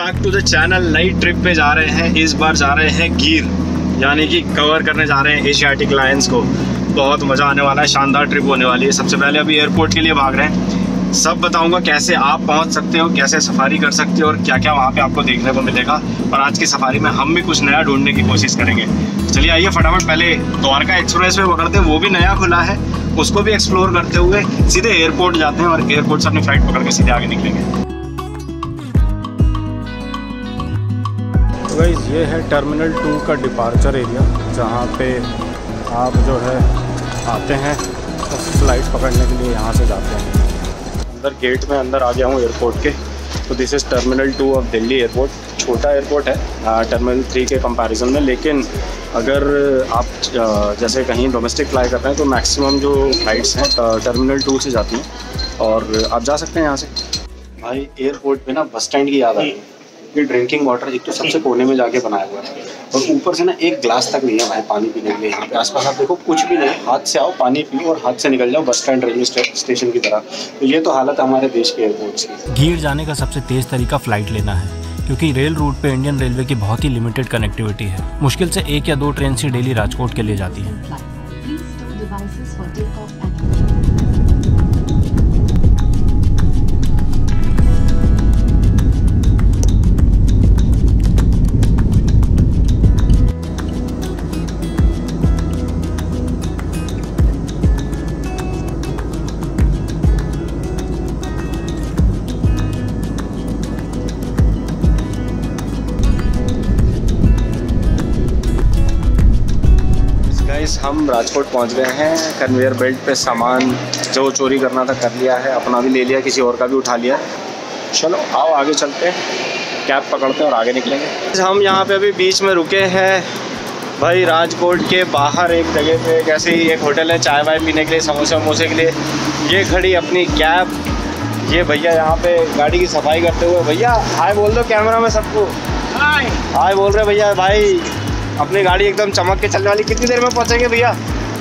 Back to the channel. नई trip पे जा रहे हैं, इस बार जा रहे हैं गिर, यानी कि कवर करने जा रहे हैं एशियाटिक लायंस को। बहुत मज़ा आने वाला है, शानदार ट्रिप होने वाली है। सबसे पहले अभी एयरपोर्ट के लिए भाग रहे हैं। सब बताऊंगा कैसे आप पहुंच सकते हो, कैसे सफारी कर सकते हो और क्या क्या वहां पे आपको देखने को मिलेगा। और आज की सफारी में हम भी कुछ नया ढूंढने की कोशिश करेंगे। चलिए आइए फटाफट पहले द्वारका एक्सप्रेस वे पकड़ते हैं, वो भी नया खुला है, उसको भी एक्सप्लोर करते हुए सीधे एयरपोर्ट जाते हैं और एयरपोर्ट से अपनी फ्लाइट पकड़ के सीधे आगे निकलेंगे। गाइस ये है टर्मिनल 2 का डिपार्चर एरिया, जहाँ पे आप जो है आते हैं तो फ्लाइट पकड़ने के लिए यहाँ से जाते हैं। अंदर गेट में अंदर आ गया हूँ एयरपोर्ट के। तो this is terminal 2 of Delhi airport. छोटा एयरपोर्ट है टर्मिनल 3 के कंपैरिजन में, लेकिन अगर आप जैसे कहीं डोमेस्टिक फ्लाई कर रहे हैं तो मैक्सिमम जो फ्लाइट्स हैं टर्मिनल 2 से जाती हैं और आप जा सकते हैं यहाँ से। भाई एयरपोर्ट पे ना बस स्टैंड की याद आ गई। ये ड्रिंकिंग वाटर एक तो सबसे कोने में जाके बनाया हुआ है और ऊपर से ना एक ग्लास तक नहीं है भाई पानी पीने के लिए। यहाँ पे आसपास आप देखो कुछ भी नहीं, हाथ से आओ पानी पियो और हाथ से निकल जाओ, बस स्टैंड रेलवे स्टेशन की तरह। तो ये तो हालत है हमारे देश के एयरपोर्ट्स की। गिर जाने का सबसे तेज़ तरीका फ़्लाइट लेना है, क्योंकि रेल रूट पे इंडियन रेलवे की बहुत ही लिमिटेड कनेक्टिविटी है। मुश्किल से 1 या 2 ट्रेन से डेली राजकोट के लिए जाती है। हम राजकोट पहुंच गए हैं। कन्वेयर बेल्ट पे सामान जो चोरी करना था कर लिया है, अपना भी ले लिया, किसी और का भी उठा लिया। चलो आओ आगे चलते हैं, कैब पकड़ते हैं और आगे निकलेंगे। हम यहाँ पे अभी बीच में रुके हैं भाई, राजकोट के बाहर एक जगह पे। कैसे ही एक होटल है चाय वाय पीने के लिए, समोसे वमोसे के लिए। ये खड़ी अपनी कैब, ये भैया यहाँ पे गाड़ी की सफाई करते हुए। भैया हाय बोल दो कैमरा में सबको। हाय बोल रहे भैया। भाई अपनी गाड़ी एकदम चमक के चलने वाली। कितनी देर में पहुंचेंगे भैया?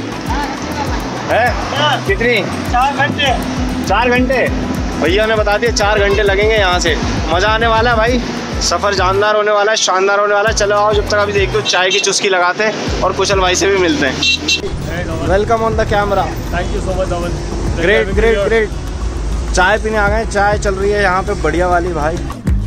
है कितनी? 4 घंटे। 4 घंटे भैया ने बता दिया, 4 घंटे लगेंगे यहाँ से। मज़ा आने वाला है भाई, सफ़र जानदार होने वाला है, शानदार होने वाला है। चलो आओ, जब तक अभी एक दो चाय की चुस्की लगाते हैं और कुशल भाई से भी मिलते हैं। Welcome on the camera. Thank you so much Aman. Great great great. चाय पीने आ गए, चाय चल रही है यहाँ पे बढ़िया वाली भाई।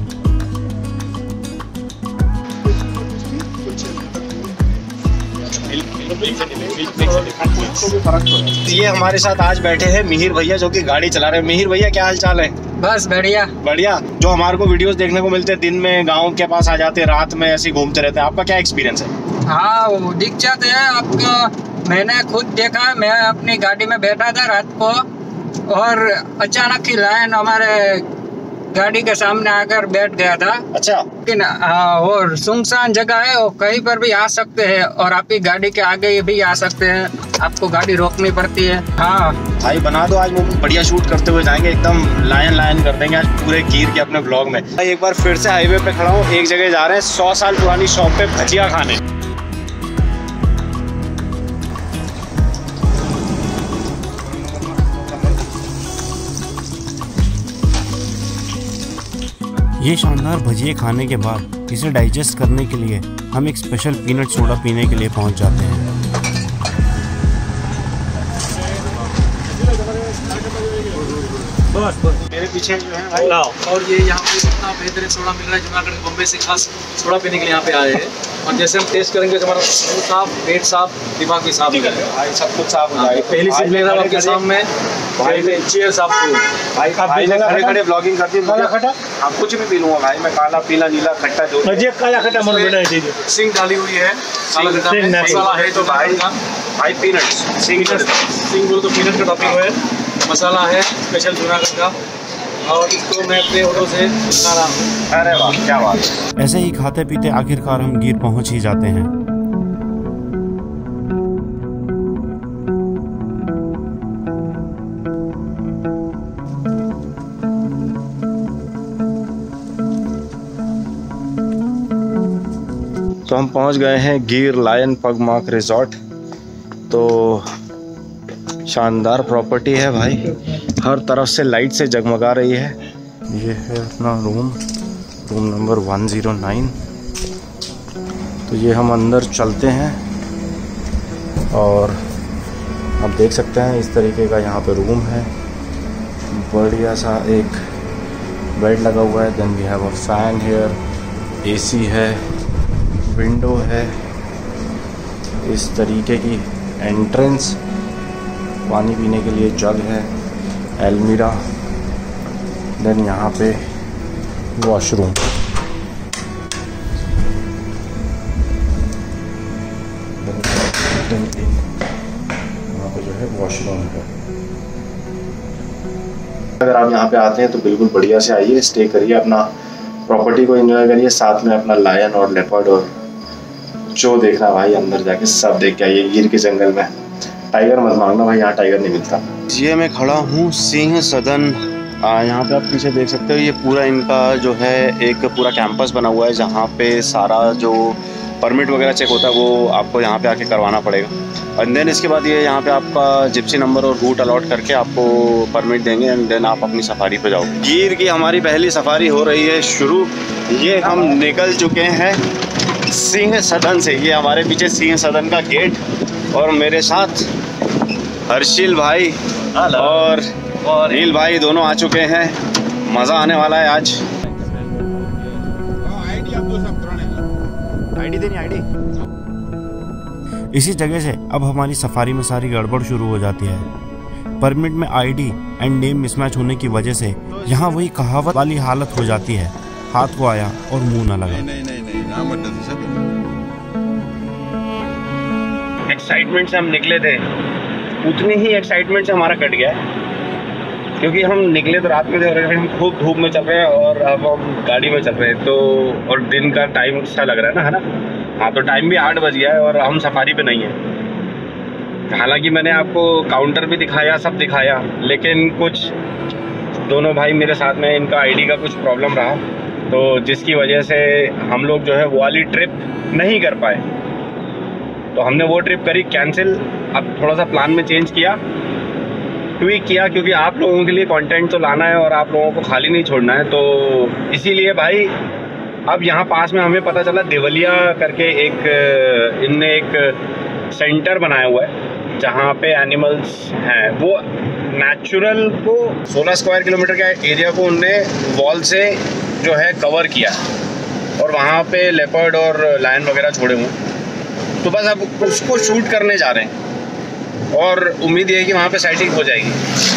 ये हमारे साथ आज बैठे हैं मिहिर भैया, जो कि गाड़ी चला रहे हैं। मिहिर भैया क्या हाल चाल है? बस बढ़िया बढ़िया। जो हमारे को वीडियोस देखने को मिलते हैं, दिन में गांव के पास आ जाते हैं, रात में ऐसे घूमते रहते हैं, आपका क्या एक्सपीरियंस है? हाँ वो दिख जाते हैं आपको। मैंने खुद देखा, मैं अपनी गाड़ी में बैठा था रात को और अचानक ही लाइन हमारे गाड़ी के सामने आकर बैठ गया था। अच्छा। लेकिन और सुनसान जगह है और कहीं पर भी आ सकते हैं और आपकी गाड़ी के आगे भी आ सकते हैं, आपको गाड़ी रोकनी पड़ती है। हाँ भाई बना दो, आज वो बढ़िया शूट करते हुए जाएंगे, एकदम लायन कर देंगे आज पूरे गिर के अपने ब्लॉग में। एक बार फिर से हाईवे पे खड़ा हूँ, एक जगह जा रहे हैं 100 साल पुरानी शॉप पे भजिया खाने। ये शानदार भजिए खाने के बाद इसे डाइजेस्ट करने के लिए हम एक स्पेशल पीनट सोडा पीने के लिए पहुंच जाते हैं। मेरे पीछे जो है भाई, और ये यहाँ पे इतना बेहतरीन सोडा मिल रहा है, जूनागढ़ बम्बई से खास सोडा पीने के लिए यहाँ पे आए हैं। और जैसे हम टेस्ट करेंगे तो हमारा साफ, पेट साफ, दिमाग भी साफ हो जाएगा भाई, सब कुछ साफ हो जाएगा। पहली चीज ले रहा हूँ आपके सामने भाई, चीयर साफ भाई खड़े खड़े ब्लॉगिंग करती है। हाँ कुछ भी पी लूंगा भाई मैं, काला पीला नीला खट्टा जो काला खट्टा मन बना दीजिए। सिंग डाली हुई है, मसाला है तो भाई पीनट्स, सिंग बोलो तो पीनट का टॉपिंग है, मसाला है स्पेशल जूनागढ़ का और इसको मैं अपने ऑटो से बना रहा हूँ। अरे वाह क्या बात है। ऐसे ही खाते पीते आखिरकार हम गिर पहुंच ही जाते हैं। तो हम पहुंच गए हैं गिर लायन पगमार्क रिजॉर्ट। तो शानदार प्रॉपर्टी है भाई, हर तरफ से लाइट से जगमगा रही है। ये है अपना रूम, रूम नंबर 109। तो ये हम अंदर चलते हैं और आप देख सकते हैं इस तरीके का यहाँ पे रूम है। बढ़िया सा एक बेड लगा हुआ है। Then we have a fan here, AC है, विंडो है, इस तरीके की एंट्रेंस, पानी पीने के लिए जग है, अलमीरा, देन यहाँ पे वॉशरूम। यहाँ पे जो है वॉशरूम है। अगर आप यहाँ पे आते हैं तो बिल्कुल बढ़िया से आइए, स्टे करिए, अपना प्रॉपर्टी को एंजॉय करिए, साथ में अपना लायन और लेपर्ड और जो देखना भाई अंदर जाके सब देख के आइए। गिर के जंगल में टाइगर मत मांगना भाई, यहाँ टाइगर नहीं मिलता। ये मैं खड़ा हूँ सिंह सदन। यहाँ पे आप पीछे देख सकते हो, ये पूरा इनका जो है एक पूरा कैंपस बना हुआ है जहाँ पे सारा जो परमिट वगैरह चेक होता है वो आपको यहाँ पे आके करवाना पड़ेगा। एंड देन इसके बाद ये यहाँ पे आपका जिप्सी नंबर और रूट अलॉट करके आपको परमिट देंगे एंड देन आप अपनी सफारी पे जाओ। गिर की हमारी पहली सफारी हो रही है शुरू। ये हम निकल चुके हैं सिंह सदन से। ये हमारे पीछे सिंह सदन का गेट और मेरे साथ हर्षिल भाई और नील भाई दोनों आ चुके हैं। मज़ा आने वाला है आज। इसी जगह से अब हमारी सफारी में सारी गड़बड़ शुरू हो जाती है। परमिट में आईडी एंड नेम मिसमैच होने की वजह से यहाँ वही कहावत वाली हालत हो जाती है, हाथ को आया और मुंह ना लगा। एक्साइटमेंट से हम निकले थे, उतनी ही एक्साइटमेंट से हमारा कट गया क्योंकि हम निकले तो रात में थे और हम खूब धूप में चल रहे हैं और अब हम गाड़ी में चल रहे हैं। तो और दिन का टाइम सा लग रहा है ना। हाँ, तो टाइम भी 8 बज गया है और हम सफारी पे नहीं है। हालांकि मैंने आपको काउंटर भी दिखाया, सब दिखाया, लेकिन कुछ दोनों भाई मेरे साथ में इनका आईडी का कुछ प्रॉब्लम रहा, तो जिसकी वजह से हम लोग जो है वो वाली ट्रिप नहीं कर पाए। तो हमने वो ट्रिप करी कैंसिल। अब थोड़ा सा प्लान में चेंज किया, ट्वीक किया, क्योंकि आप लोगों के लिए कंटेंट तो लाना है और आप लोगों को खाली नहीं छोड़ना है। तो इसीलिए भाई अब यहाँ पास में हमें पता चला देवलिया करके इनने एक सेंटर बनाया हुआ है जहाँ पे एनिमल्स हैं। वो नेचुरल को 16 स्क्वायर किलोमीटर के एरिया को उनने वॉल से जो है कवर किया और वहाँ पे लेपर्ड और लायन वगैरह छोड़े हुए। तो बस अब उसको शूट करने जा रहे हैं और उम्मीद है कि वहाँ पे साइटिंग हो जाएगी।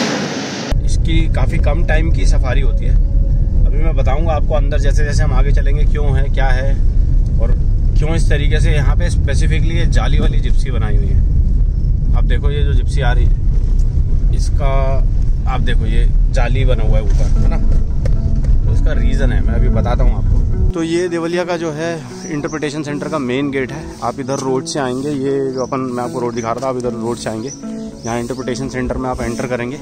इसकी काफ़ी कम टाइम की सफारी होती है। अभी मैं बताऊंगा आपको अंदर जैसे जैसे हम आगे चलेंगे क्यों है, क्या है और क्यों इस तरीके से यहाँ पे स्पेसिफिकली ये जाली वाली जिप्सी बनाई हुई है। आप देखो ये जो जिप्सी आ रही है इसका, आप देखो ये जाली बना हुआ है ऊपर, है ना। तो इसका रीज़न है, मैं अभी बताता हूँ आपको। तो ये देवलिया का जो है इंटरप्रिटेशन सेंटर का मेन गेट है। आप इधर रोड से आएंगे, ये जो मैं आपको रोड दिखा रहा था, आप इधर रोड से आएंगे, यहाँ इंटरप्रिटेशन सेंटर में आप एंटर करेंगे।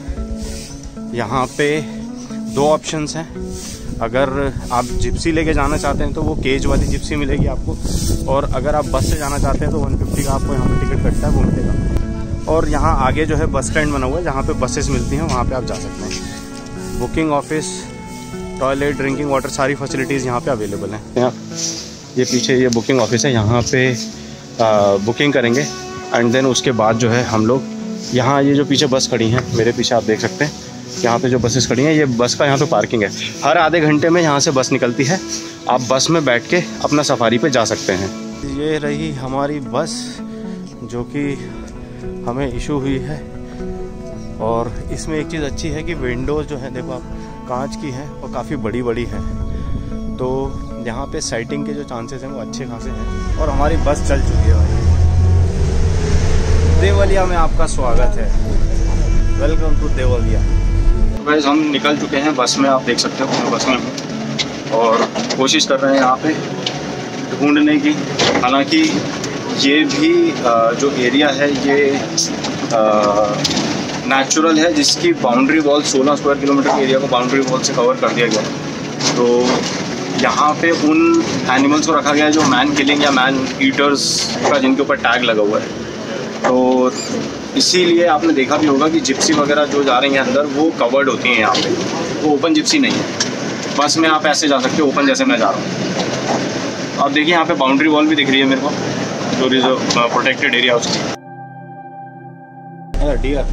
यहाँ पे 2 ऑप्शंस हैं। अगर आप जिप्सी लेके जाना चाहते हैं तो वो केज वाली जिप्सी मिलेगी आपको, और अगर आप बस से जाना चाहते हैं तो 150 का आपको यहाँ पे टिकट कटता है, वो मिलेगा। और यहाँ आगे जो है बस स्टैंड बना हुआ है जहाँ पे बसेस मिलती हैं, वहाँ पे आप जा सकते हैं। Booking office, toilet, drinking water, सारी फैसिलिटीज़ यहाँ पे अवेलेबल हैं। ये पीछे ये बुकिंग ऑफिस है, यहाँ पे बुकिंग करेंगे एंड देन उसके बाद जो है हम लोग यहाँ, ये जो पीछे बस खड़ी हैं मेरे पीछे आप देख सकते हैं, यहाँ पे जो बसेस खड़ी हैं, ये बस का यहाँ पे पार्किंग है। हर आधे घंटे में यहाँ से बस निकलती है, आप बस में बैठ के अपना सफारी पे जा सकते हैं। ये रही हमारी बस जो कि हमें इशू हुई है, और इसमें एक चीज़ अच्छी है कि विंडोज़ जो है देखो आप कांच की है और काफ़ी बड़ी बड़ी है, तो यहाँ पे साइटिंग के जो चांसेस हैं वो अच्छे खासे हैं। और हमारी बस चल चुकी है भाई। देवलिया में आपका स्वागत है, वेलकम टू देवलिया। तो गाइस हम निकल चुके हैं बस में, आप देख सकते हो मैं बस में हूँ और कोशिश कर रहे हैं यहाँ पे ढूंढने की। हालांकि ये भी जो एरिया है ये नेचुरल है, जिसकी बाउंड्री वॉल 16 स्क्वायर किलोमीटर के एरिया को बाउंड्री वॉल से कवर कर दिया गया है। तो यहाँ पे उन एनिमल्स को रखा गया है जो मैन किलिंग या मैन ईटर्स का जिनके ऊपर टैग लगा हुआ है। तो इसीलिए आपने देखा भी होगा कि जिप्सी वगैरह जो जा रही हैं अंदर वो कवर्ड होती हैं यहाँ पे, वो ओपन जिप्सी नहीं है। बस में आप ऐसे जा सकते हो ओपन, जैसे मैं जा रहा हूँ। आप देखिए यहाँ पे बाउंड्री वॉल भी दिख रही है मेरे को, जो रिजर्व प्रोटेक्टेड एरिया उसकी। डियर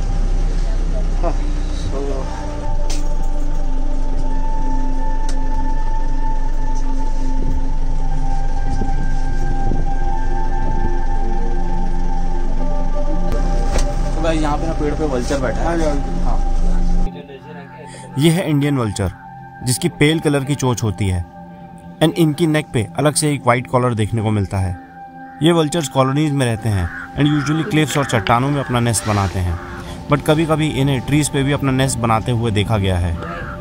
यहाँ पे ना पेड़ पे वल्चर बैठा है। हाँ, ये है इंडियन वल्चर, जिसकी पेल कलर की चोंच होती है एंड इनकी नेक पे अलग से एक वाइट कॉलर देखने को मिलता है। ये वल्चर्स कॉलोनीज में रहते हैं एंड यूजुअली क्लिफ्स और चट्टानों में अपना नेस्ट बनाते हैं, बट कभी कभी इन्हें ट्रीज पे भी अपना नेस्ट बनाते हुए देखा गया है।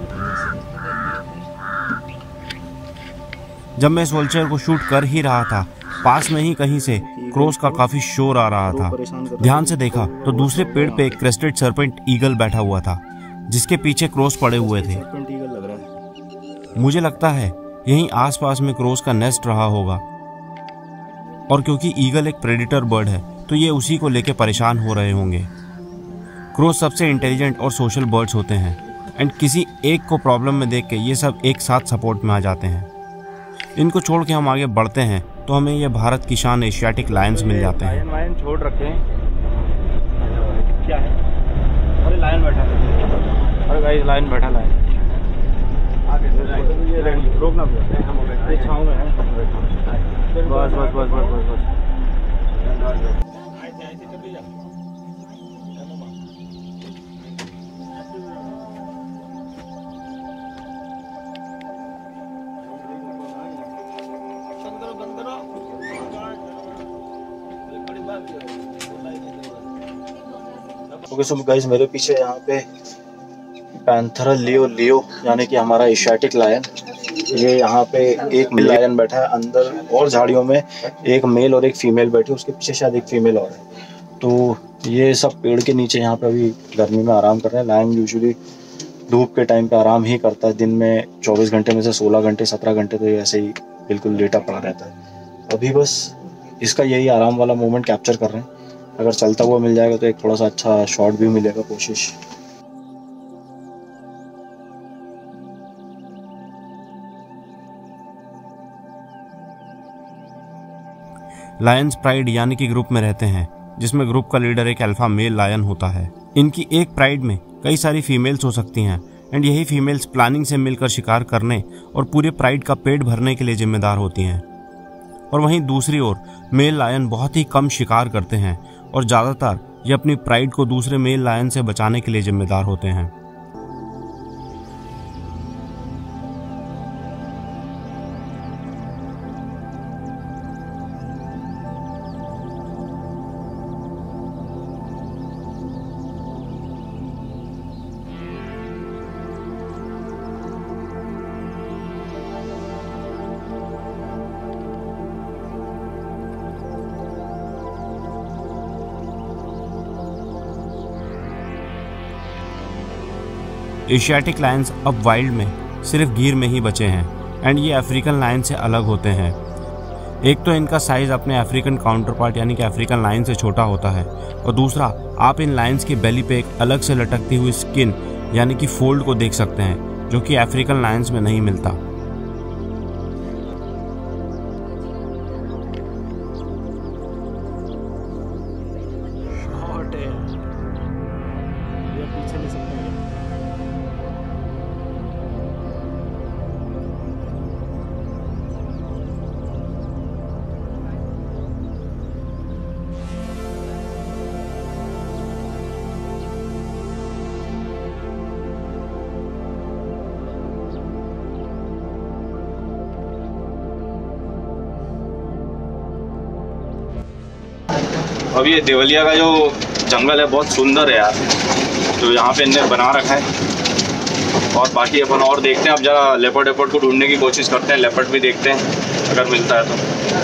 जब मैं इस वल्चर को शूट कर ही रहा था, पास में ही कहीं से क्रोस का काफी शोर आ रहा था। ध्यान से देखा तो दूसरे पेड़ पे एक क्रेस्टेड सर्पेंट ईगल बैठा हुआ था, जिसके पीछे क्रोस पड़े हुए थे। मुझे लगता है यहीं आसपास में क्रोस का नेस्ट रहा होगा, और क्योंकि ईगल एक प्रेडेटर बर्ड है तो ये उसी को लेके परेशान हो रहे होंगे। क्रोस सबसे इंटेलिजेंट और सोशल बर्ड्स होते हैं एंड किसी एक को प्रॉब्लम में देख के ये सब एक साथ सपोर्ट में आ जाते हैं। इनको छोड़ के हम आगे बढ़ते हैं तो हमें ये भारत की शान एशियाटिक लायंस मिल जाते हैं। लायन छोड़ रखे हैं, क्या है? अरे लायन बैठा है, अरे गाइस लायन बैठा, लायन आगे रोकना पड़ेगा, ये छांव में है। बस बस बस बस बस बस। ओके सो गाइस, मेरे पीछे यहाँ पे पैंथरा लियो यानी कि हमारा एशियाटिक लायन, ये यहाँ पे एक मेल लायन बैठा है अंदर, और झाड़ियों में एक मेल और एक फीमेल बैठी है, उसके पीछे शायद एक फीमेल और है। तो ये सब पेड़ के नीचे यहाँ पे अभी गर्मी में आराम कर रहे हैं। लायन यूजुअली धूप के टाइम पे आराम ही करता है, दिन में 24 घंटे में से 16 घंटे 17 घंटे तो ये ऐसे ही बिल्कुल लेटा पड़ा रहता है। अभी बस इसका यही आराम वाला मोमेंट कैप्चर कर रहे हैं। अगर चलता हुआ मिल जाएगा तो एक थोड़ा सा अच्छा शॉट भी मिलेगा। कोशिश लायंस प्राइड यानी कि ग्रुप में रहते हैं, जिसमें ग्रुप का लीडर एक अल्फा मेल लायन होता है। इनकी एक प्राइड में कई सारी फीमेल्स हो सकती हैं एंड यही फीमेल्स प्लानिंग से मिलकर शिकार करने और पूरे प्राइड का पेट भरने के लिए जिम्मेदार होती हैं। और वहीं दूसरी ओर मेल लायन बहुत ही कम शिकार करते हैं और ज़्यादातर ये अपनी प्राइड को दूसरे मेल लायन से बचाने के लिए जिम्मेदार होते हैं। एशियाटिक लायंस अब वाइल्ड में सिर्फ गिर में ही बचे हैं एंड ये अफ्रीकन लायन से अलग होते हैं। एक तो इनका साइज अपने अफ्रीकन काउंटर पार्ट यानी कि अफ्रीकन लायन से छोटा होता है, और दूसरा आप इन लायंस की बेली पे एक अलग से लटकती हुई स्किन यानी कि फोल्ड को देख सकते हैं, जो कि अफ्रीकन लायंस में नहीं मिलता। अब ये देवलिया का जो जंगल है बहुत सुंदर है यार, जो यहाँ पे इनने बना रखा है। और बाकी अपन और देखते हैं, अब जरा लेपर्ड को ढूंढने की कोशिश करते हैं। लेपर्ड भी देखते हैं अगर मिलता है तो।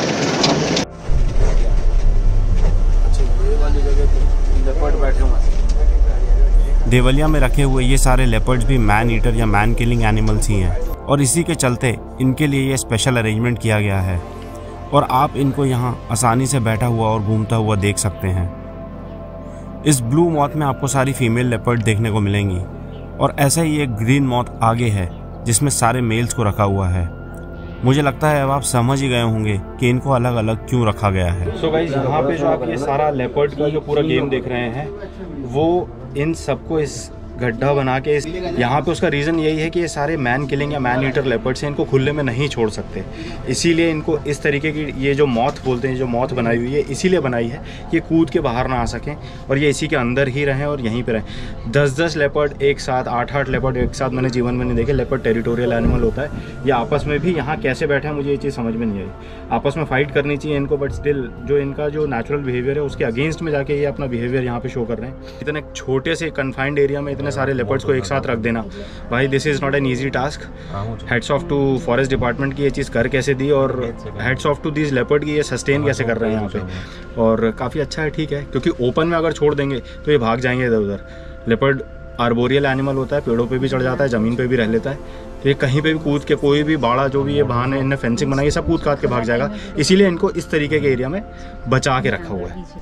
अच्छा, ये वाली जगह पे लेपर्ड बैठे हुए हैं। देवलिया में रखे हुए ये सारे लेपर्ड्स भी मैन ईटर या मैन किलिंग एनिमल्स ही हैं, और इसी के चलते इनके लिए ये स्पेशल अरेंजमेंट किया गया है और आप इनको यहाँ आसानी से बैठा हुआ और घूमता हुआ देख सकते हैं। इस ब्लू मॉथ में आपको सारी फीमेल लेपर्ड देखने को मिलेंगी, और ऐसा ही एक ग्रीन मॉथ आगे है जिसमें सारे मेल्स को रखा हुआ है। मुझे लगता है अब आप समझ ही गए होंगे कि इनको अलग अलग क्यों रखा गया है। सो गाइस, यहाँ पे जो आप ये सारा लेपर्ड का जो पूरा गेम देख रहे हैं, वो इन सबको इस गड्ढा बना के यहाँ पे उसका रीज़न यही है कि ये सारे मैन किलिंग या मैन ईटर लेपर्ड्स हैं, इनको खुले में नहीं छोड़ सकते। इसीलिए इनको इस तरीके की ये जो मौत बोलते हैं, जो मौत बनाई हुई है, इसीलिए बनाई है कि कूद के बाहर ना आ सकें और ये इसी के अंदर ही रहें और यहीं पे रहें। 10-10 लेपर्ड एक साथ, 8-8 लेपर्ड एक साथ मैंने जीवन में नहीं देखे। लेपर्ड टेरिटोरियल एनिमल होता है। ये आपस में भी यहाँ कैसे बैठे हैं मुझे ये चीज़ समझ में नहीं आई। आपस में फाइट करनी चाहिए इनको, बट स्टिल जो इनका जो नेचुरल बिहेवियर है उसके अगेंस्ट में जाके ये अपना बिहेवियर यहाँ पे शो कर रहे हैं। इतने छोटे से कन्फाइंड एरिया में इतने सारे लेपर्ड्स को एक साथ रख देना, भाई this is not an easy task. Heads off to forest department की ये चीज़ कर कैसे दी, और heads off to this leopard की ये सस्टेन कैसे कर रहे हैं यहाँ पे। और काफ़ी अच्छा है, ठीक है, क्योंकि ओपन में अगर छोड़ देंगे तो ये भाग जाएंगे इधर उधर। लेपर्ड आर्बोरियल एनिमल होता है, पेड़ों पे भी चढ़ जाता है, ज़मीन पे भी रह लेता है, तो ये कहीं पे भी कूद के, कोई भी बाड़ा जो भी ये बहाने इनने फेंसिंग बनाई, सब कूद काट के भाग जाएगा। इसीलिए इनको इस तरीके के एरिया में बचा के रखा हुआ है।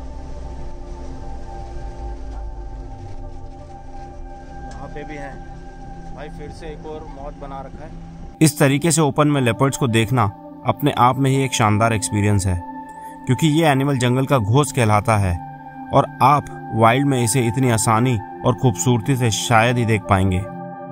पे भी है भाई, फिर से एक और मौत बना रखा है। इस तरीके से ओपन में लेपर्ड्स को देखना अपने आप में ही एक शानदार एक्सपीरियंस है, क्योंकि ये एनिमल जंगल का घोस्ट कहलाता है और आप वाइल्ड में इसे इतनी आसानी और खूबसूरती से शायद ही देख पाएंगे।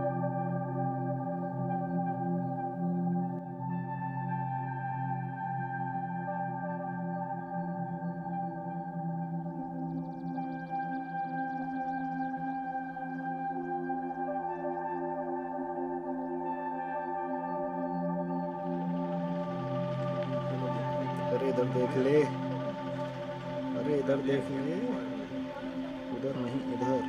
अरे इधर देख ले, अरे इधर देख ले, उधर नहीं इधर।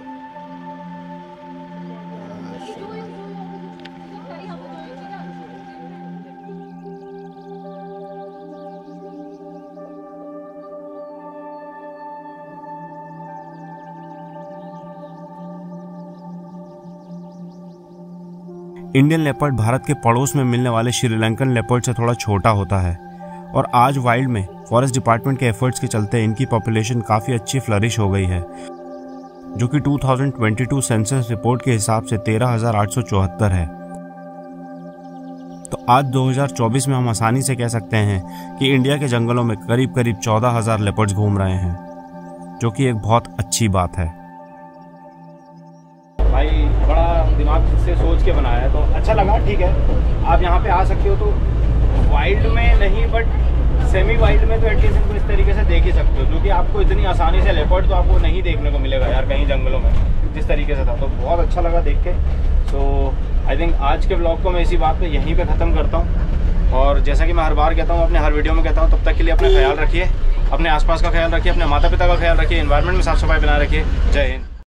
इंडियन लेपर्ड भारत के पड़ोस में मिलने वाले श्रीलंकन लेपर्ड से थोड़ा छोटा होता है और आज वाइल्ड में फॉरेस्ट डिपार्टमेंट के एफर्ट्स के चलते इनकी पॉपुलेशन काफ़ी अच्छी फ्लरिश हो गई है, जो कि 2022 सेंसस रिपोर्ट के हिसाब से 13,874 है। तो आज 2024 में हम आसानी से कह सकते हैं कि इंडिया के जंगलों में करीब करीब 14,000 लेपर्ड्स घूम रहे हैं, जो कि एक बहुत अच्छी बात है। भाई बड़ा दिमाग से सोच के बनाया है, तो अच्छा लगा। ठीक है, आप यहाँ पे आ सकते हो, तो वाइल्ड में नहीं बट सेमी वाइल्ड में तो एटलीस्ट इनको इस तरीके से देख ही सकते हो, क्योंकि आपको इतनी आसानी से लेपर्ड तो आपको नहीं देखने को मिलेगा यार कहीं जंगलों में जिस तरीके से था। तो बहुत अच्छा लगा देख के। सो आई थिंक आज के ब्लॉग को मैं इसी बात पे यहीं पे ख़त्म करता हूँ। और जैसा कि मैं हर बार कहता हूँ, अपने हर वीडियो में कहता हूँ, तब तक के लिए अपना ख्याल रखिए, अपने आसपास का ख्याल रखिए, अपने माता पिता का ख्याल रखिए, एनवायरनमेंट में साफ सफाई बनाए रखिए। जय हिंद।